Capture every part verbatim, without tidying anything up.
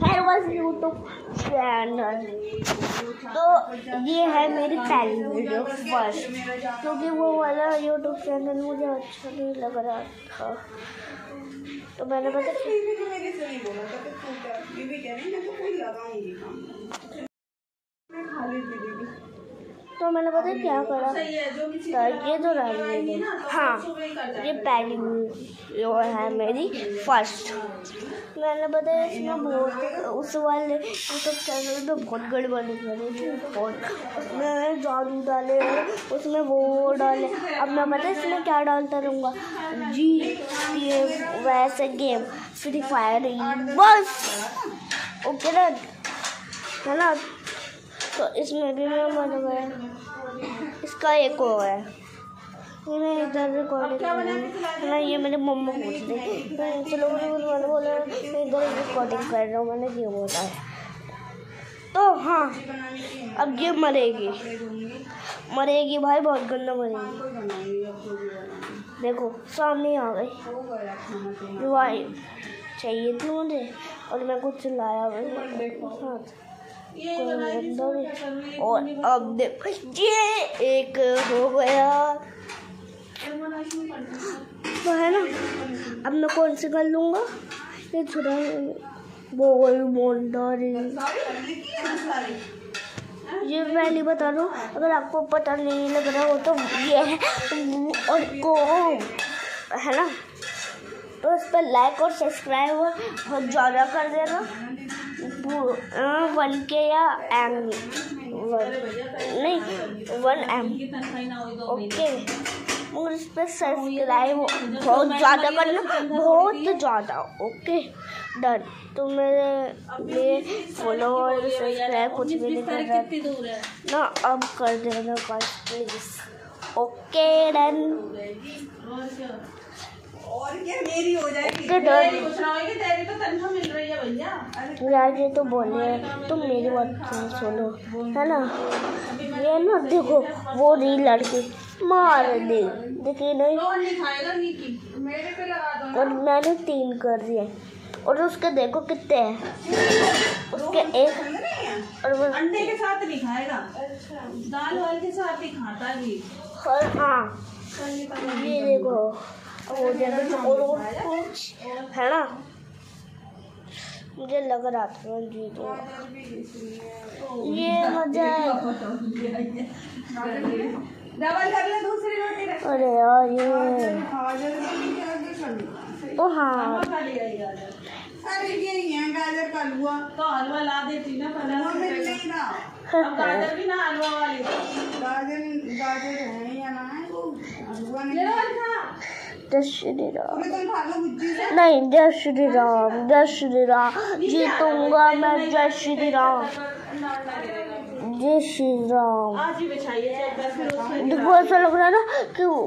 YouTube channel. तो ये है मेरी पहली वीडियो फर्स्ट, क्योंकि वो वाला यूट्यूब चैनल मुझे अच्छा नहीं लग रहा था, तो मैंने पता तो मैंने पता क्या करा, तो ये तो रही हाँ ये पहली वीडियो है मेरी फर्स्ट। मैंने पता इसमें बहुत उस वाले यूट्यूब चैनल में बहुत गड़बड़ी करी, बहुत उसमें जादू डाले, उसमें वो डाले। अब मैं पता इसमें क्या डालता रहूँगा, जी ये वैसे गेम फ्री फायर बस, ओके ना, है ना। तो इसमें भी मैं मर गया। इसका एक हो है, मैं इधर रिकॉर्डिंग है ना, ये मेरे मम्मा पूछ रही, चलो मैंने बोला इधर रिकॉर्डिंग कर रहा हूँ, मैंने ये बोला है। तो हाँ अब ये मरेगी मरेगी भाई, बहुत गंदा मरेगी। देखो सामने आ गई, रिवाइव चाहिए थी मुझे और मैं कुछ लाया साथ, और अब देखो ये एक हो गया, तो है ना। अब मैं कौन से कर लूँगा, ये छोटा बोल मोन्टारी, ये पहले बता दूँ, अगर आपको पता नहीं लग रहा हो तो ये है और को है ना, तो इस पर लाइक और सब्सक्राइब बहुत ज़्यादा कर देना, वन के या एम नहीं वन एम ओके। और इस पर सब्सक्राइब बहुत ज़्यादा करना, बहुत ज़्यादा, ओके डन। तो मेरे लिए फॉलो और सब्सक्राइब कुछ भी नहीं कर रहा ना, अब कर देना प्लीज़, ओके डन। और क्या मेरी हो जाएगी, तेरी कुछ ना होगी, तेरी तो तनख्वाह मिल रही है भैया। यार ये तो बोले तुम मेरी बात सुनो, है ना। ये ना देखो वो री लड़की मार दे, देखिए नहीं, और मैंने तीन कर दिए, और उसके देखो कितने हैं, उसके एक, और वो अंडे के साथ नहीं खाएगा, दाल वाल के साथ ही खाता है। और हाँ ये देखो वो देखो और कुछ है ना, मुझे लग रहा था जीत ये मजा है। डबल कर ले दूसरी रोटी। अरे यार ये ओ हाँ अरे ये यहाँ गाजर का हलवा, तो हलवा ला देती ना, गाजर भी ना हलवा वाली, गाजर गाजर है या ना है, वो हलवा नहीं। जय श्री राम, नहीं जय श्री राम, जय श्री राम, जीतूंगा मैं, जय श्री राम, जय श्री राम। देखो ऐसा लग रहा है ना कि वो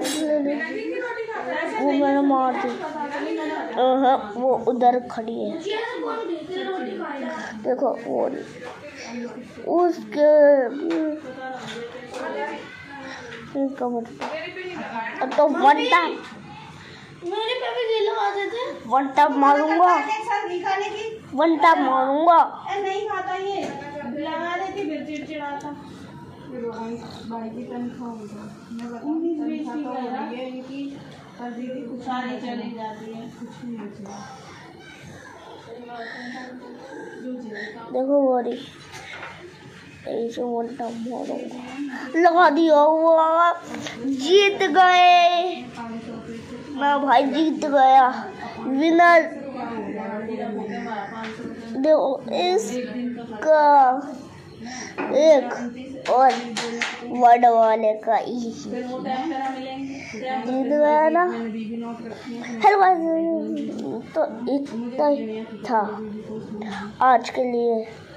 मैंने मार दी, वो उधर खड़ी है, देखो वो उसके तो वन टाइम मेरे पे भी गिलो आ जाते, वन टाइम मारूंगा, वन टाइम मारूंगा, नहीं खाता ये, लगा देती फिर चिड़चिड़ाता। भाई की तनख्वाह मैं बताऊं, ये इनकी दीदी कुछ सारी चली जाती है, कुछ नहीं होता। देखो बोरी ऐसे वन टाइम मारूंगा, लगा दिया हुआ, जीत गए, मैं भाई जीत गया, विनर। देखो इसका एक और वर्ड वाले का ही जीत गया ना। हेलो तो इतना ही था आज के लिए।